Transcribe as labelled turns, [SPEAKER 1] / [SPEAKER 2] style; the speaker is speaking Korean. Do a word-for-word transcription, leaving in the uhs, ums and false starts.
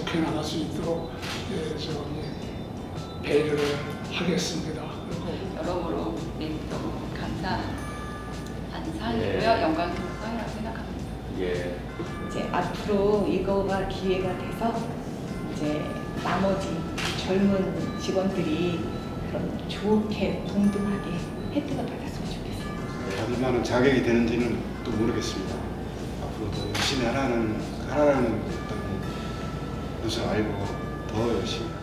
[SPEAKER 1] 좋게 나갈 수 있도록 예, 저기 배려를 하겠습니다. 그리고
[SPEAKER 2] 여러모로 네, 너무 감사한 사안이고요.
[SPEAKER 3] 예.
[SPEAKER 2] 영광스러운 사안이라고 생각합니다.
[SPEAKER 3] 예.
[SPEAKER 4] 이제 앞으로 이거가 기회가 돼서 이제 나머지 젊은 직원들이 그런 좋게 동등하게 혜택을 받았으면 좋겠어요.
[SPEAKER 5] 받을만한 자격이 되는지는 또 모르겠습니다. 앞으로 더 열심히 하라는 하라는 어떤 것을 알고 더 열심히.